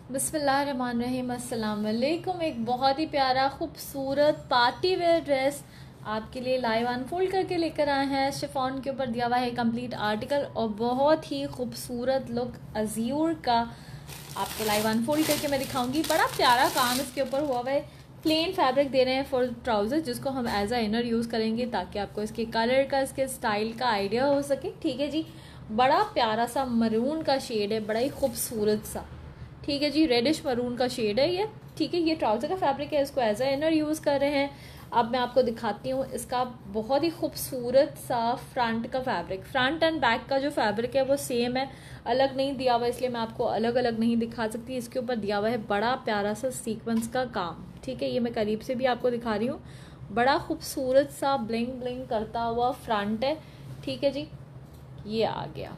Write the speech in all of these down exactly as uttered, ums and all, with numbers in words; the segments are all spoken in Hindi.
बिस्मिल्लाहिर्रहमानिर्रहीम, अस्सलाम वालेकुम। एक बहुत ही प्यारा खूबसूरत पार्टी वेयर ड्रेस आपके लिए लाइव अनफोल्ड करके लेकर आए हैं। शिफॉन के ऊपर दिया हुआ है कंप्लीट आर्टिकल और बहुत ही खूबसूरत लुक अज़्यूर का आपको लाइव अनफोल्ड करके मैं दिखाऊंगी। बड़ा प्यारा काम इसके ऊपर हुआ हुआ है। प्लेन फैब्रिक दे रहे हैं फॉर ट्राउज़र, जिसको हम एज अ इनर यूज़ करेंगे ताकि आपको इसके कलर का, इसके स्टाइल का आइडिया हो सके। ठीक है जी, बड़ा प्यारा सा मरून का शेड है, बड़ा ही खूबसूरत सा। ठीक है जी, रेडिश मरून का शेड है ये। ठीक है, ये ट्राउज़र का फैब्रिक है, इसको एज अ इनर यूज़ कर रहे हैं। अब मैं आपको दिखाती हूँ इसका बहुत ही खूबसूरत सा फ्रंट का फैब्रिक। फ्रंट एंड बैक का जो फैब्रिक है वो सेम है, अलग नहीं दिया हुआ, इसलिए मैं आपको अलग अलग नहीं दिखा सकती। इसके ऊपर दिया हुआ है बड़ा प्यारा सा सीक्वेंस का काम। ठीक है, ये मैं करीब से भी आपको दिखा रही हूँ। बड़ा खूबसूरत सा ब्लिंग ब्लिंग करता हुआ फ्रंट है। ठीक है जी, ये आ गया।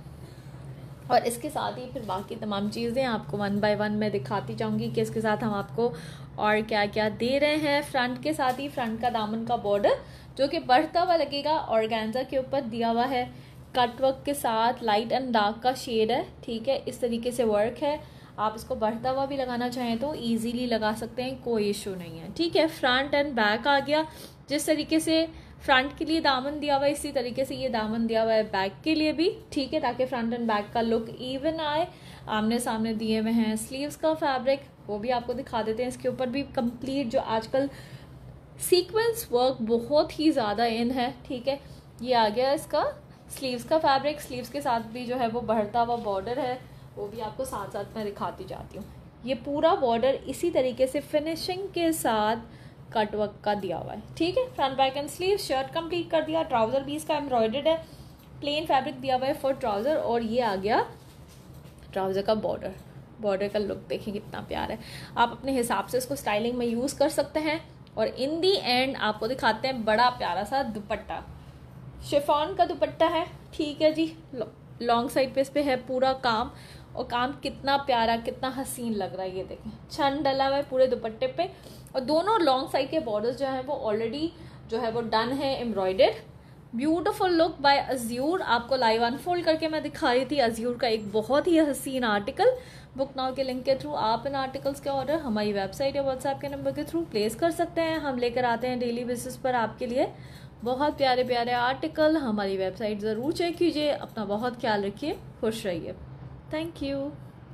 और इसके साथ ही फिर बाकी तमाम चीज़ें आपको वन बाय वन मैं दिखाती जाऊंगी कि इसके साथ हम आपको और क्या क्या दे रहे हैं। फ्रंट के साथ ही फ्रंट का दामन का बॉर्डर जो कि बढ़ता हुआ लगेगा, ऑर्गेन्जा के ऊपर दिया हुआ है कटवर्क के साथ, लाइट एंड डार्क का शेड है। ठीक है, इस तरीके से वर्क है। आप इसको बढ़ता हुआ भी लगाना चाहें तो ईजीली लगा सकते हैं, कोई इशू नहीं है। ठीक है, फ्रंट एंड बैक आ गया। जिस तरीके से फ्रंट के लिए दामन दिया हुआ है, इसी तरीके से ये दामन दिया हुआ है बैक के लिए भी। ठीक है, ताकि फ्रंट एंड बैक का लुक इवन आए। आमने सामने दिए हुए हैं स्लीव्स का फैब्रिक, वो भी आपको दिखा देते हैं। इसके ऊपर भी कंप्लीट जो आजकल सीक्वेंस वर्क बहुत ही ज़्यादा इन है। ठीक है, ये आ गया इसका स्लीव्स का फैब्रिक। स्लीव्स के साथ भी जो है वो बढ़ता हुआ बॉर्डर है, वो भी आपको साथ साथ मैं दिखाती जाती हूँ। ये पूरा बॉर्डर इसी तरीके से फिनिशिंग के साथ कटवर्क का दिया हुआ है। ठीक है, front back and sleeve shirt complete कर दिया। ट्राउजर भी इसका एम्ब्रॉयडर्ड है, प्लेन फैब्रिक दिया हुआ है फॉर ट्राउजर। और ये आ गया ट्राउजर का बॉर्डर। बॉर्डर का लुक देखिए कितना प्यारा है। आप अपने हिसाब से इसको स्टाइलिंग में यूज कर सकते हैं। और इन दी एंड आपको दिखाते हैं बड़ा प्यारा सा दुपट्टा। शिफॉन का दुपट्टा है। ठीक है जी, लॉन्ग साइड पे इस पे है पूरा काम, और काम कितना प्यारा, कितना हसीन लग रहा है। ये देखें, छन डला हुआ है पूरे दुपट्टे पे। और दोनों लॉन्ग साइड के बॉर्डर्स जो है वो ऑलरेडी जो है वो डन है, embroidered. Beautiful look by Azure आपको लाइव अनफोल्ड करके मैं दिखा रही थी। अज़्यूर का एक बहुत ही हसीन आर्टिकल। बुक नाउ के लिंक के थ्रू आप इन आर्टिकल्स के ऑर्डर हमारी वेबसाइट या व्हाट्सएप के नंबर के थ्रू प्लेस कर सकते हैं। हम लेकर आते हैं डेली बेसिस पर आपके लिए बहुत प्यारे प्यारे आर्टिकल। हमारी वेबसाइट ज़रूर चेक कीजिए। अपना बहुत ख्याल रखिए, खुश रहिए। Thank you.